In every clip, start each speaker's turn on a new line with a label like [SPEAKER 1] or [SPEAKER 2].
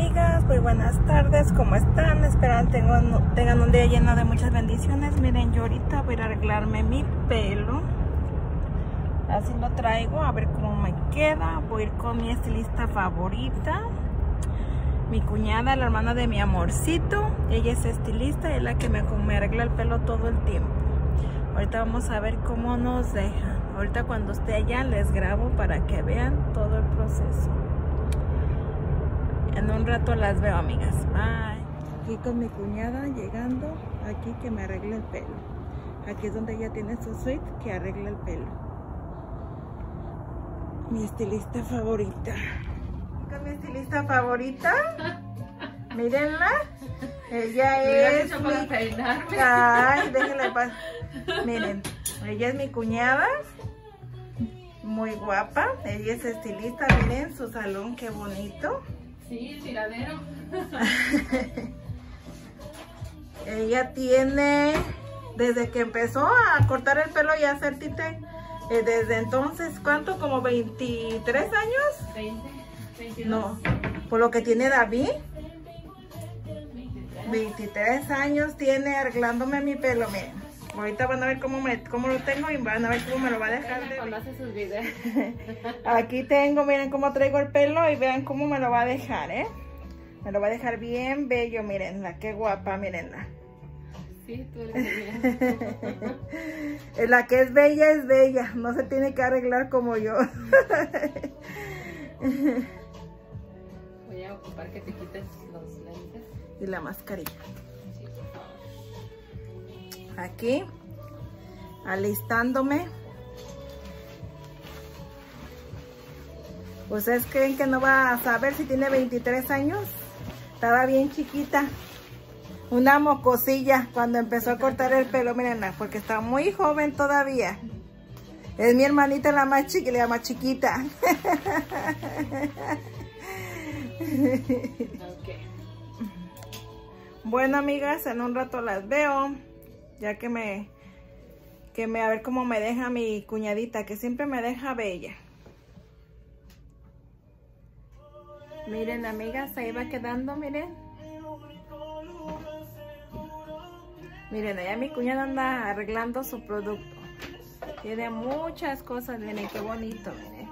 [SPEAKER 1] amigas, muy buenas tardes, ¿cómo están? Espero tengan un día lleno de muchas bendiciones. Miren, yo ahorita voy a ir a arreglarme mi pelo. Así lo traigo, a ver cómo me queda. Voy a ir con mi estilista favorita, mi cuñada, la hermana de mi amorcito. Ella es estilista, es la que me arregla el pelo todo el tiempo. Ahorita vamos a ver cómo nos deja. Ahorita cuando esté allá les grabo para que vean todo el proceso. En un rato las veo, amigas. Bye. Aquí con mi cuñada llegando, aquí que me arregle el pelo. Aquí es donde ella tiene su suite que arregla el pelo. Mi estilista favorita. Con mi estilista favorita. Mírenla. Ella es.
[SPEAKER 2] Para peinarme.
[SPEAKER 1] Ay, déjenle pasar. Miren, ella es mi cuñada. Muy guapa. Ella es estilista. Miren su salón, qué bonito.
[SPEAKER 2] Sí, el tiradero.
[SPEAKER 1] Ella tiene, desde que empezó a cortar el pelo y a hacer tinte, desde entonces, ¿cuánto? ¿Como 23 años?
[SPEAKER 2] 20, 22.
[SPEAKER 1] No, por lo que tiene David. 23 años tiene arreglándome mi pelo, miren. Ahorita van a ver cómo lo tengo y van a ver cómo me lo va a dejar.
[SPEAKER 2] Cuando hace sus videos.
[SPEAKER 1] Aquí tengo, miren cómo traigo el pelo y vean cómo me lo va a dejar, ¿eh? Me lo va a dejar bien bello, mírenla, qué guapa, mírenla.
[SPEAKER 2] Sí, tú eres bella.
[SPEAKER 1] La que es bella, no se tiene que arreglar como yo.
[SPEAKER 2] Voy a ocupar que te quites los lentes.
[SPEAKER 1] Y la mascarilla.
[SPEAKER 2] Sí, por favor.
[SPEAKER 1] Aquí, alistándome. ¿Ustedes creen que no va a saber si tiene 23 años? Estaba bien chiquita. Una mocosilla cuando empezó a cortar el pelo, mírenla, porque está muy joven todavía. Es mi hermanita la más chiquita.
[SPEAKER 2] Okay.
[SPEAKER 1] Bueno, amigas, en un rato las veo. Ya que a ver cómo me deja mi cuñadita, que siempre me deja bella. Miren, amigas, ahí va quedando, miren. Miren, allá mi cuñada anda arreglando su producto. Tiene muchas cosas, miren, qué bonito, miren.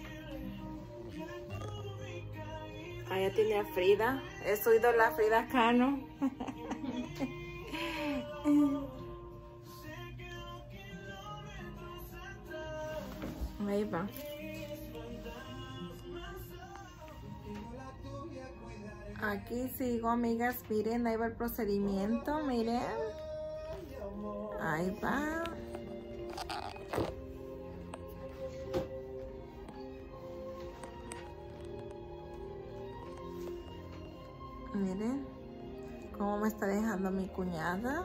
[SPEAKER 1] Allá tiene a Frida, es su ídola Frida Kahlo. Ahí va. Aquí sigo, amigas, miren, ahí va el procedimiento, miren. Ahí va. Miren cómo me está dejando mi cuñada.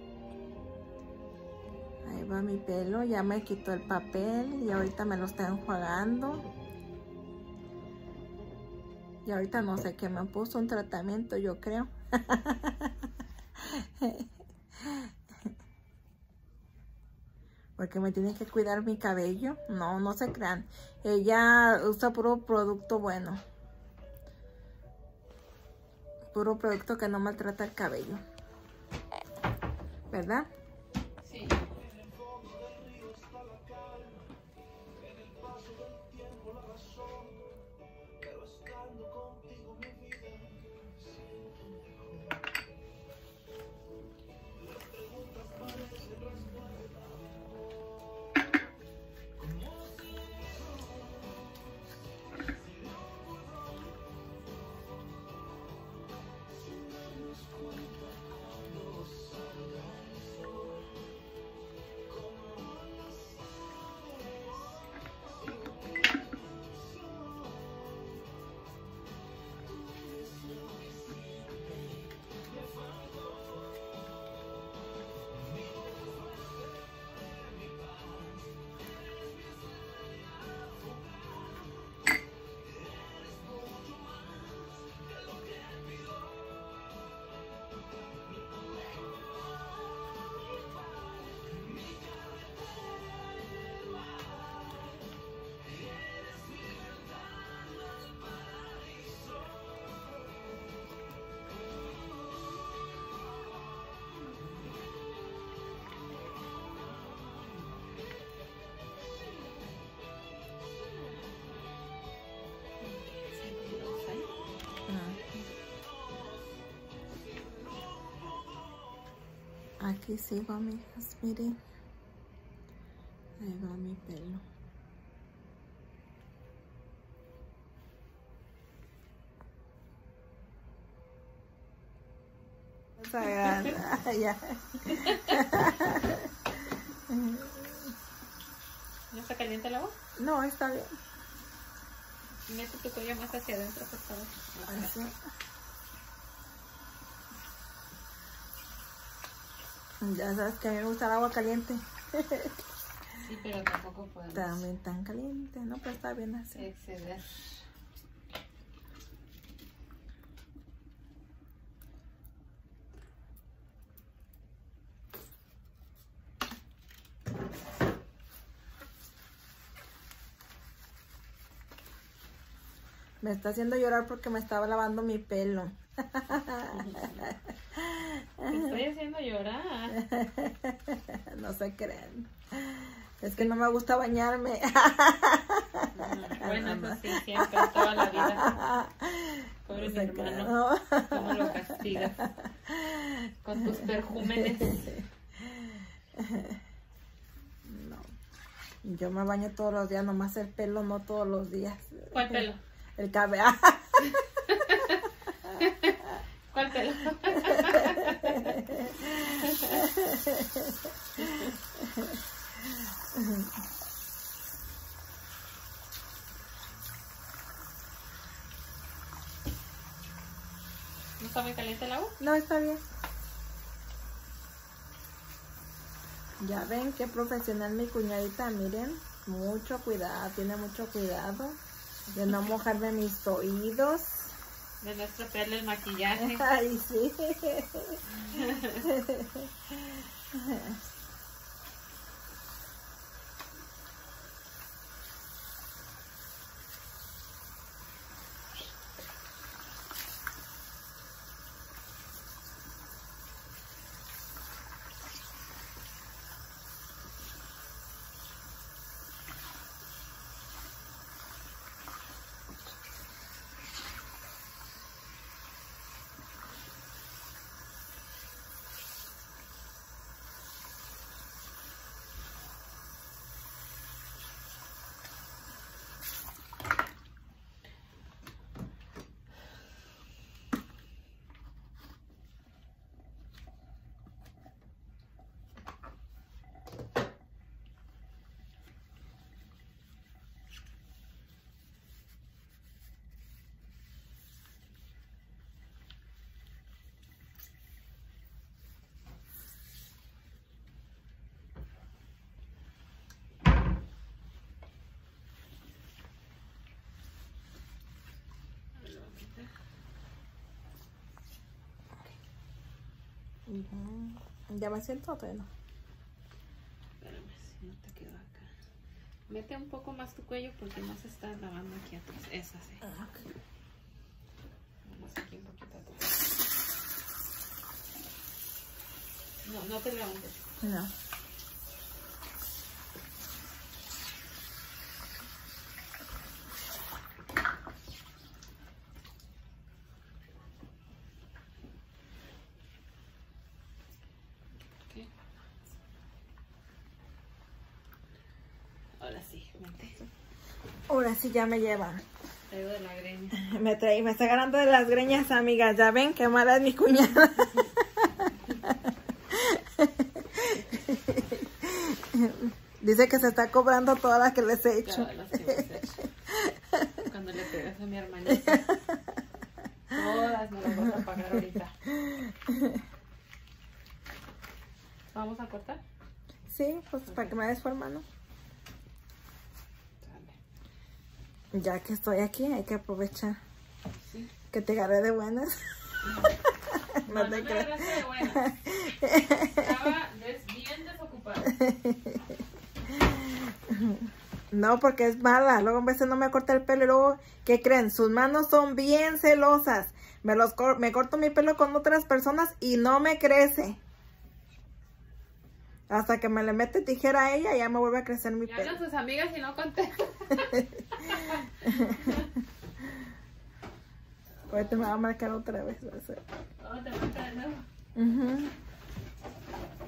[SPEAKER 1] Ahí va mi pelo, ya me quitó el papel y ahorita me lo está enjuagando. Y ahorita no sé qué me puso, un tratamiento yo creo. Porque me tiene que cuidar mi cabello. No, no se crean. Ella usa puro producto bueno. Puro producto que no maltrata el cabello. ¿Verdad?
[SPEAKER 2] Sí.
[SPEAKER 1] Aquí sigo, amigas, miren. Ahí va mi pelo. Ya.
[SPEAKER 2] ¿No está caliente el agua?
[SPEAKER 1] No, está bien.
[SPEAKER 2] Mete tu cuello más hacia adentro, por favor.
[SPEAKER 1] Así. Ya sabes que a mí me gusta el agua caliente.
[SPEAKER 2] Sí, pero tampoco podemos
[SPEAKER 1] También tan caliente, ¿no? Pero está bien así.
[SPEAKER 2] exceder.
[SPEAKER 1] Me está haciendo llorar porque me estaba lavando mi pelo.
[SPEAKER 2] Te estoy haciendo llorar.
[SPEAKER 1] No se creen. Es que no me gusta bañarme.
[SPEAKER 2] Bueno, eso sí, siempre, toda la vida. Pobre mi hermano, cómo lo castigas con tus perjúmenes.
[SPEAKER 1] No. Yo me baño todos los días, nomás el pelo no todos los días.
[SPEAKER 2] ¿Cuál pelo?
[SPEAKER 1] El cabello.
[SPEAKER 2] ¿Cuál pelo? ¿No está muy caliente el agua?
[SPEAKER 1] No, está bien. Ya ven qué profesional mi cuñadita, miren. Mucho cuidado, tiene mucho cuidado de no mojarme mis oídos.
[SPEAKER 2] De no estropearle el maquillaje.
[SPEAKER 1] Ay, sí. ¿Ya me siento o todavía no?
[SPEAKER 2] Espérame, si no te quedó acá. Mete un poco más tu cuello porque no se está lavando aquí atrás. Es así.
[SPEAKER 1] Okay.
[SPEAKER 2] Vamos aquí un poquito atrás. No, no te levantes.
[SPEAKER 1] No.
[SPEAKER 2] Ahora sí, vente.
[SPEAKER 1] Ahora sí ya me llevan.
[SPEAKER 2] Traigo de la greña.
[SPEAKER 1] Me está ganando de las greñas, amigas. Ya ven qué mala es mi cuñada. Dice que se está cobrando todas las que les he hecho.
[SPEAKER 2] Todas las que les he hecho. Cuando le pegas a mi hermanita. Todas me las vas a pagar ahorita. ¿Vamos a cortar?
[SPEAKER 1] Sí, pues para que me des por mano. Ya que estoy aquí, hay que aprovechar.
[SPEAKER 2] Sí.
[SPEAKER 1] Que te agarré de buenas.
[SPEAKER 2] No,
[SPEAKER 1] No te
[SPEAKER 2] me
[SPEAKER 1] creas.
[SPEAKER 2] agarraste de buenas. Estaba bien desocupada.
[SPEAKER 1] No, porque es mala. Luego a veces no me corta el pelo y luego, ¿qué creen? Sus manos son bien celosas. Me corto mi pelo con otras personas y no me crece. Hasta que me le mete tijera a ella, ya me vuelve a crecer mi
[SPEAKER 2] Ya
[SPEAKER 1] pelo.
[SPEAKER 2] hablan sus amigas y no contestan.
[SPEAKER 1] Ahorita me va a marcar otra vez. Va a ser.
[SPEAKER 2] Oh, te marca de nuevo.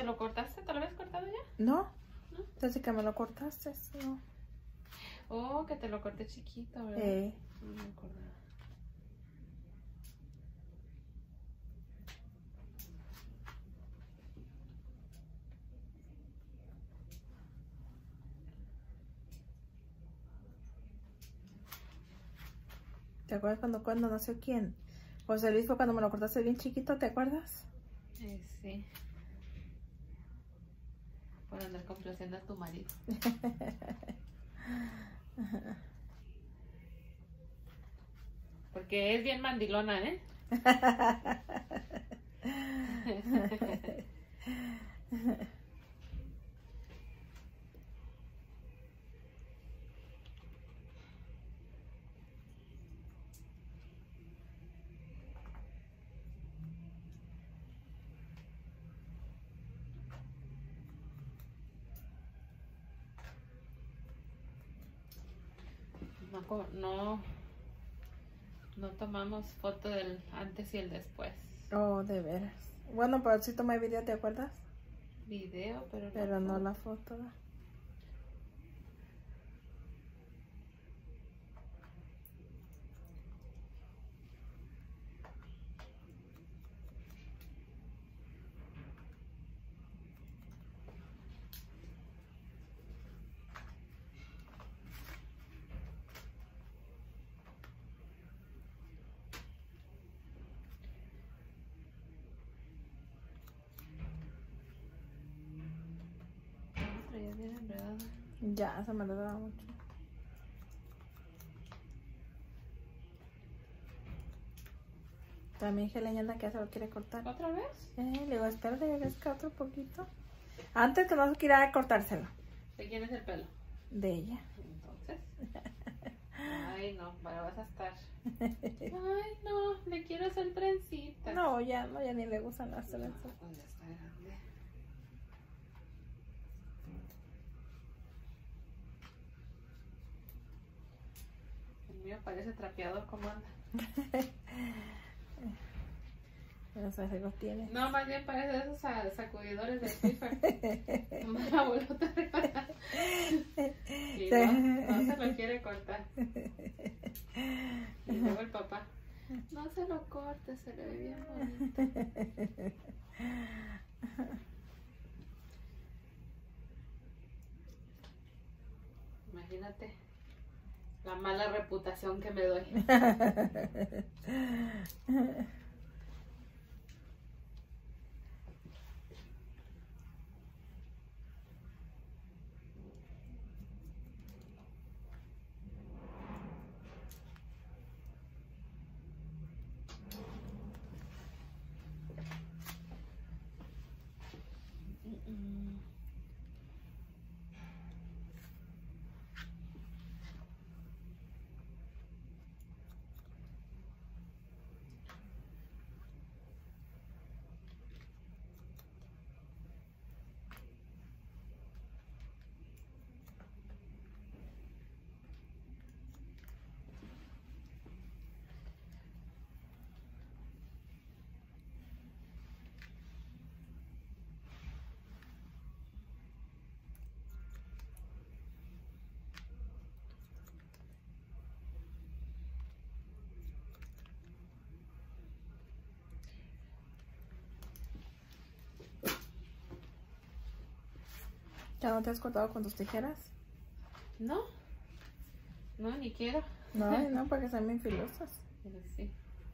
[SPEAKER 2] ¿Te lo cortaste? ¿Te lo habías cortado ya?
[SPEAKER 1] No,
[SPEAKER 2] ¿No?
[SPEAKER 1] entonces que me lo cortaste, no.
[SPEAKER 2] Oh, que te lo corté chiquito, ¿verdad? No me acordaba.
[SPEAKER 1] ¿Te acuerdas cuando nació quién? José Luis fue cuando me lo cortaste bien chiquito, ¿te acuerdas?
[SPEAKER 2] Sí. Por andar complaciendo a tu marido. Porque es bien mandilona, ¿eh? No tomamos foto del antes y el después.
[SPEAKER 1] Oh, de veras. Bueno, pero sí tomé video, ¿te acuerdas?
[SPEAKER 2] Video,
[SPEAKER 1] pero no la foto.
[SPEAKER 2] Traía bien enredado.
[SPEAKER 1] Ya, se me lo daba mucho. También Helen anda que se lo quiere cortar.
[SPEAKER 2] ¿Otra vez?
[SPEAKER 1] Le digo, espérate, ya ves que otro poquito. Antes que no se quiera cortárselo.
[SPEAKER 2] ¿De quién es el pelo?
[SPEAKER 1] De ella.
[SPEAKER 2] Entonces. Ay, no, para vas a estar. Ay, no, le quiero hacer trencita.
[SPEAKER 1] No, ya ni le gustan las trenzas.
[SPEAKER 2] No, ya está grande. El mío parece trapeador, ¿cómo anda?
[SPEAKER 1] No sé si los tiene.
[SPEAKER 2] No, más bien parece de esos sacudidores de Swiffer. La bolota de y no se lo quiere cortar. Y luego el papá, no se lo corte, se le ve bien bonito. Imagínate la mala reputación que me doy.
[SPEAKER 1] ¿Ya no te has cortado con tus tijeras?
[SPEAKER 2] No, no, ni quiero.
[SPEAKER 1] No, porque son bien filosas.
[SPEAKER 2] Pero sí.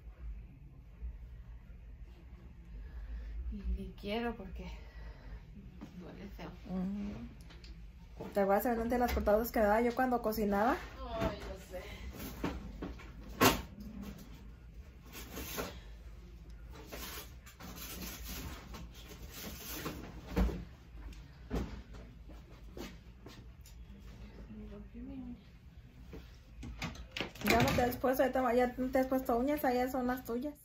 [SPEAKER 2] Y ni quiero porque duele feo.
[SPEAKER 1] ¿Te acuerdas de las cortadas que daba yo cuando cocinaba?
[SPEAKER 2] Ay, lo sé.
[SPEAKER 1] Ya no te has puesto, ya no te has puesto uñas, allá son las tuyas.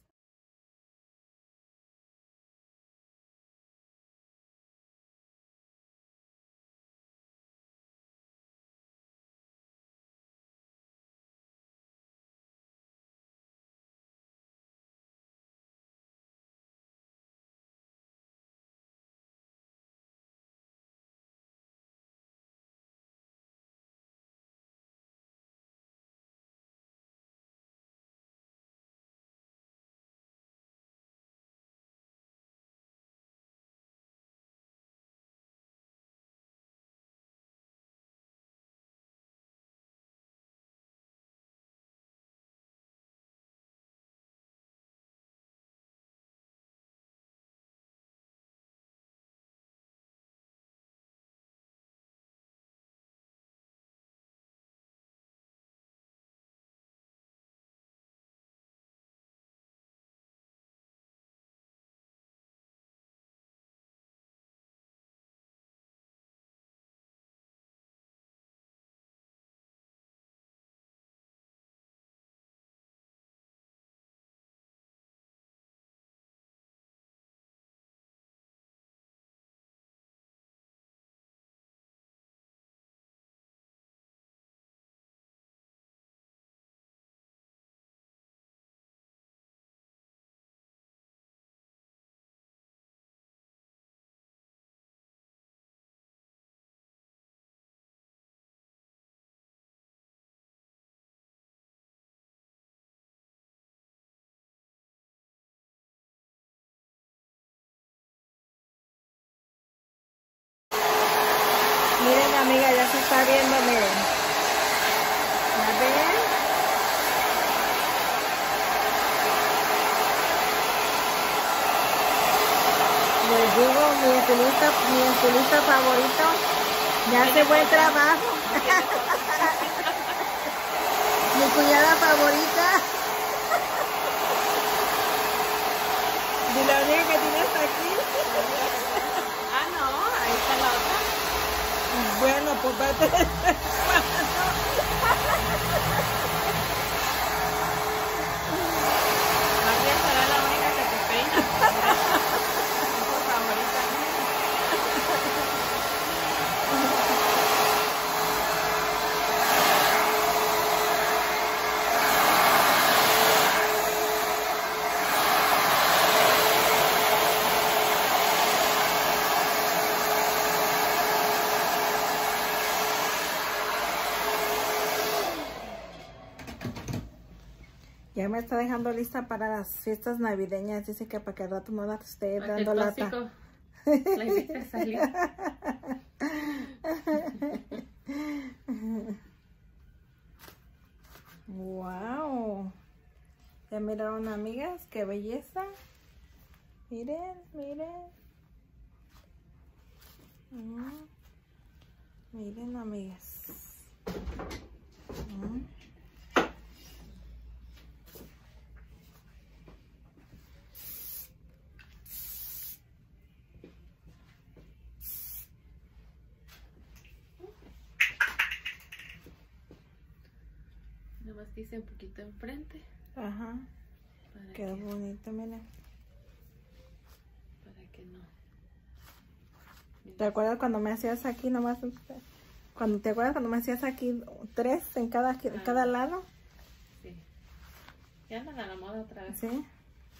[SPEAKER 1] amiga, ya se está viendo, miren. ¿Ya ven? Les digo, mi estilista favorito me hace buen trabajo. Mi cuñada favorita. Y la única que tienes aquí.
[SPEAKER 2] Ah, no, ahí está la otra.
[SPEAKER 1] Bueno, pues vete.
[SPEAKER 2] Más bien será la única que te peina. Es tu favorita.
[SPEAKER 1] Ya me está dejando lista para las fiestas navideñas. Dice que para que al rato no la esté dando lata.
[SPEAKER 2] La invita a salir.
[SPEAKER 1] Wow. Ya miraron, amigas, qué belleza. Miren, miren. Miren, amigas.
[SPEAKER 2] Nomás dice un poquito enfrente.
[SPEAKER 1] Ajá. Quedó bonito, miren.
[SPEAKER 2] Para que no.
[SPEAKER 1] ¿Te acuerdas cuando me hacías aquí nomás? ¿Te acuerdas cuando me hacías aquí 3 en cada lado?
[SPEAKER 2] Sí. Ya andan a la moda otra vez.
[SPEAKER 1] Sí.
[SPEAKER 2] Sí.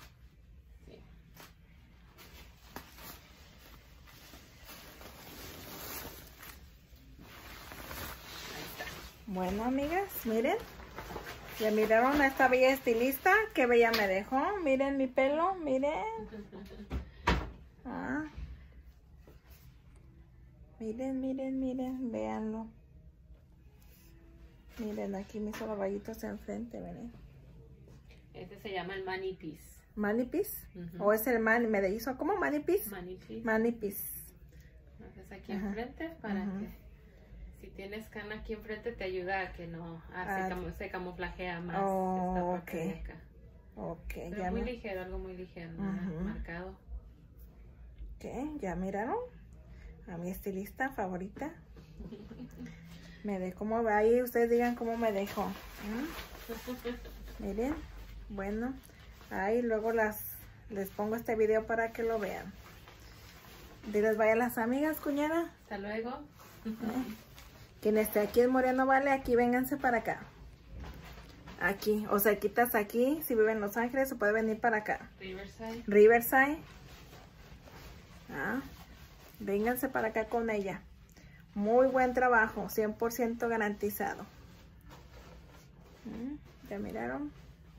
[SPEAKER 1] Bueno, amigas, miren. Ya miraron a esta bella estilista. Qué bella me dejó. Miren mi pelo, miren. Ah. Miren, miren, miren. Véanlo. Miren, aquí mis rayitos enfrente, miren.
[SPEAKER 2] Este se llama el manipis.
[SPEAKER 1] ¿Manipis? ¿O es el me le hizo como manipis?
[SPEAKER 2] Manipis.
[SPEAKER 1] Manipis.
[SPEAKER 2] Entonces aquí enfrente para que si tienes cana aquí enfrente te ayuda a que no se camuflajea más esta parte de acá. Pero ya muy ligero, algo muy ligero, marcado.
[SPEAKER 1] Ok, ¿ya miraron? A mi estilista favorita. Me dejó como va ahí, ustedes digan cómo me dejó. Miren, bueno, ahí luego les pongo este video para que lo vean. Diles vaya a las amigas, cuñada.
[SPEAKER 2] Hasta luego.
[SPEAKER 1] Quien esté aquí en Moreno Valley, aquí vénganse para acá. Aquí, o cerquitas aquí, si vive en Los Ángeles, se puede venir para acá. Riverside. Vénganse para acá con ella. Muy buen trabajo, 100% garantizado. ¿Ya miraron?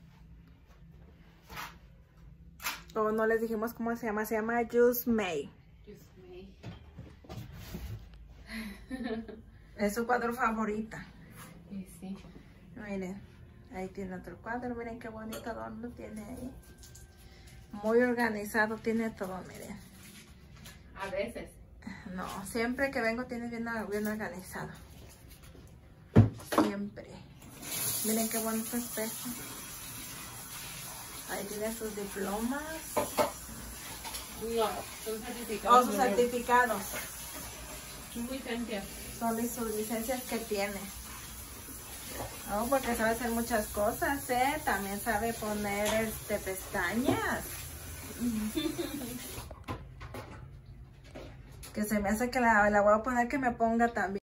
[SPEAKER 1] O no les dijimos cómo se llama Just May. Es su cuadro favorita.
[SPEAKER 2] Sí.
[SPEAKER 1] Miren, ahí tiene otro cuadro. Miren qué bonito adorno tiene ahí. Muy organizado tiene todo, miren.
[SPEAKER 2] A veces.
[SPEAKER 1] No, siempre que vengo tiene bien organizado. Siempre. Miren qué bonito espejo. Ahí tiene sus diplomas.
[SPEAKER 2] No, son certificados.
[SPEAKER 1] Sus certificados.
[SPEAKER 2] Son licencias.
[SPEAKER 1] Son sus licencias que tiene. Porque sabe hacer muchas cosas, ¿eh? También sabe poner pestañas. Que se me hace que la voy a poner que me ponga también.